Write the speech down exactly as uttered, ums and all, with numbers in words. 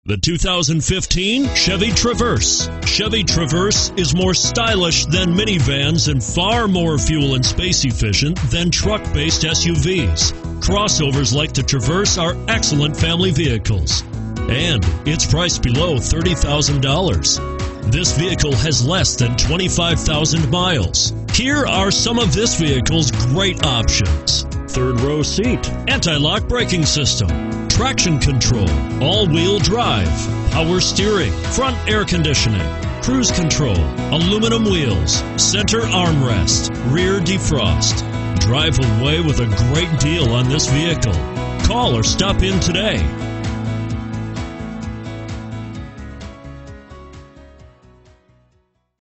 The two thousand fifteen Chevy Traverse. Chevy Traverse is more stylish than minivans and far more fuel and space efficient than truck-based S U Vs. Crossovers like the Traverse are excellent family vehicles, and it's priced below thirty thousand dollars. This vehicle has less than twenty-five thousand miles. Here are some of this vehicle's great options: third row seat, anti-lock braking system, traction control, all-wheel drive, power steering, front air conditioning, cruise control, aluminum wheels, center armrest, rear defrost. Drive away with a great deal on this vehicle. Call or stop in today.